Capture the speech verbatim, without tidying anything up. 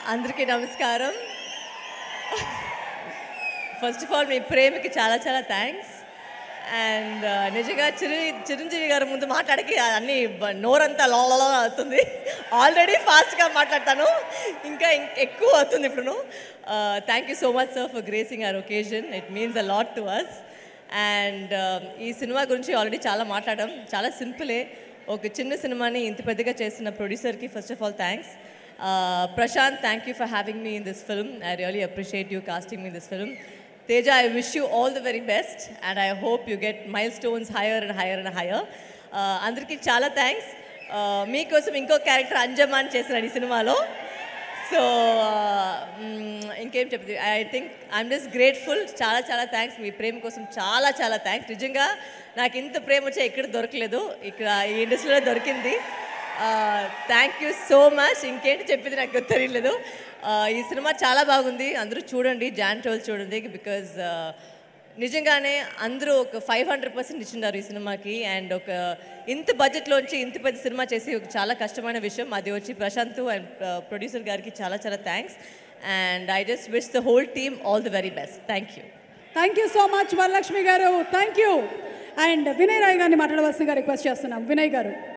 అందరికీ నమస్కారం. First of all మీ ప్రేమకి చాలా చాలా థ్యాంక్స్. అండ్ నిజంగా చిరు చిరంజీవి గారి ముందు మాట్లాడకి అన్ని నోరంతా లోలలో అవుతుంది. ఆల్రెడీ ఫాస్ట్గా మాట్లాడతాను, ఇంకా ఎక్కువ అవుతుంది ఇప్పుడు. Thank you so much sir for gracing our occasion. It means a lot to us. And ఈ సినిమా గురించి ఆల్రెడీ చాలా మాట్లాడడం. చాలా సింపులే. ఒక చిన్న సినిమాని ఇంత పెద్దగా చేసిన ప్రొడ్యూసర్కి first of all thanks. Prashant, thank you for having me in this film. I really appreciate you casting me in this film. Teja, I wish you all the very best and I hope you get milestones higher and higher and higher. Andariki chala thanks. Me kosam inko character HanuMan chesirani cinemalo. So ఇంకేం చెప్తుంది. I think I'm just grateful. చాలా చాలా thanks. మీ ప్రేమ కోసం చాలా చాలా thanks. నిజంగా నాకు ఇంత ప్రేమ వచ్చా ఇక్కడ దొరకలేదు, ఇక్కడ ఈ ఇండస్ట్రీలో దొరికింది. Thank you so much. ఇంకేంటి చెప్పింది నాకు తెలియలేదు. ఈ సినిమా చాలా బాగుంది, అందరూ చూడండి, జాన్ ట్వెల్వ్ చూడండి. బికాజ్ నిజంగానే అందరూ ఒక ఫైవ్ హండ్రెడ్ పర్సెంట్ ఇచ్చిన్నారు ఈ సినిమాకి. అండ్ ఒక ఇంత బడ్జెట్లోంచి ఇంత పెద్ద సినిమా చేసి ఒక చాలా కష్టమైన విషయం అది వచ్చి ప్రశాంత్ అండ్ ప్రొడ్యూసర్ గారికి చాలా చాలా thanks. And I just wish the whole team all the very best. Thank you. Thank you so much Varalakshmi garu. Thank you. And Vinay Rai గారిని మాట్లాడవలసిందిగా రిక్వెస్ట్ చేస్తున్నాం. వినయ్ గారు.